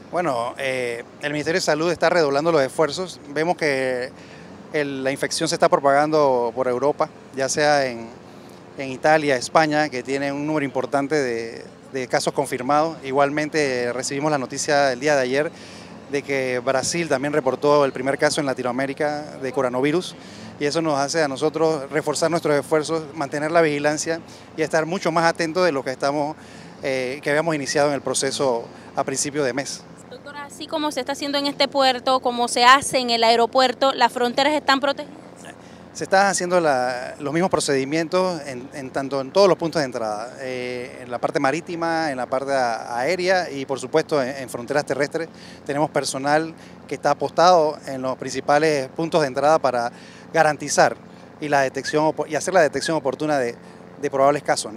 Bueno, el Ministerio de Salud está redoblando los esfuerzos. Vemos que la infección se está propagando por Europa, ya sea en Italia, España, que tiene un número importante de casos confirmados. Igualmente recibimos la noticia el día de ayer de que Brasil también reportó el primer caso en Latinoamérica de coronavirus, y eso nos hace a nosotros reforzar nuestros esfuerzos, mantener la vigilancia y estar mucho más atentos de lo que habíamos iniciado en el proceso a principio de mes. Doctora, así como se está haciendo en este puerto, como se hace en el aeropuerto, ¿las fronteras están protegidas? Se están haciendo los mismos procedimientos tanto en todos los puntos de entrada, en la parte marítima, en la parte aérea y por supuesto en fronteras terrestres. Tenemos personal que está apostado en los principales puntos de entrada para garantizar y hacer la detección oportuna de probables casos, ¿no?